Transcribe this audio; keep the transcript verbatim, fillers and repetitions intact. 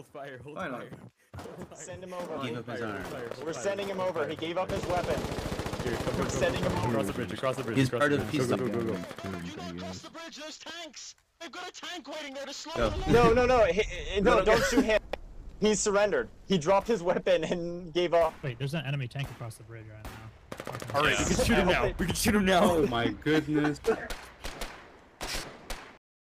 Hold fire, hold Why fire. not? Hold fire. Send him over. Hold Give up his fire, arm. hold fire, hold We're fire. sending him over. He gave up his weapon. Here, come, We're go, go, sending go, him go. over. Across the bridge, across the bridge. He's across part the of bridge. peace. Go, go, go, go, go. You go across the bridge, there's tanks! They've got a tank waiting there to slow Go. them along! No, no, no. He, no, No, no, don't go. shoot him. He surrendered. He dropped his weapon and gave up. Wait, there's an enemy tank across the bridge right now. Alright, Yeah. we can shoot him now. We can shoot him now. Oh my goodness.